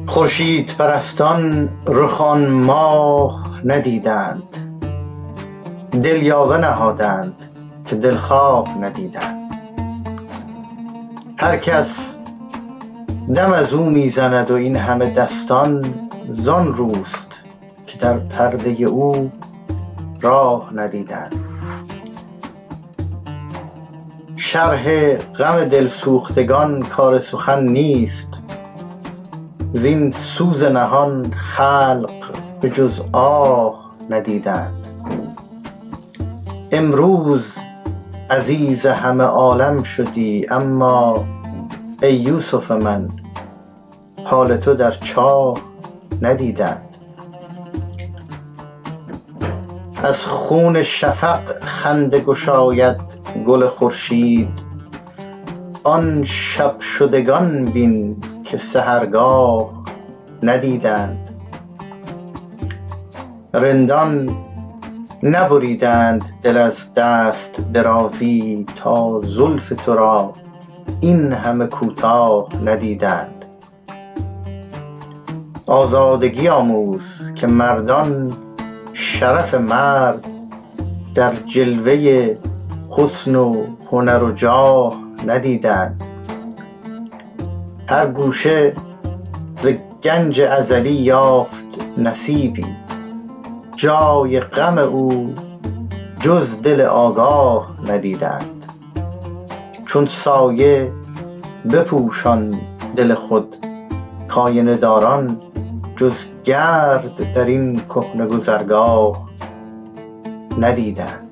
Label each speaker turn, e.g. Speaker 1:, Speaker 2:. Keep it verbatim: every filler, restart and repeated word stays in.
Speaker 1: خورشید پرستان رخ آن ماه ندیدند، دل یاوه نهادند که دلخواه ندیدند. هر کس دم از او میزند و این همه دستان زان روست که در پرده او راه ندیدند. شرح غم دل سوختگان کار سخن نیست، زین سوز نهان خلق به جز آه ندیدند. امروز عزیز همه عالم شدی، اما ای یوسف من حال تو در چاه ندیدند. از خون شفق خنده گشاید گل خورشید، آن شب شدگان بین که سحرگاه ندیدند. رندان نبریدند دل از دست درازی، تا زلف تو را این همه کوتاه ندیدند. آزادگی آموز که مردان شرف مرد، در جلوه حسن و هنر و جاه ندیدند. هر گوشه ز گنج ازلی یافت نصیبی، جای غم او جز دل آگاه ندیدند. چون سایه بپوشان دل خود، کآینه داران جز گرد در این کهنه گذرگاه ندیدند.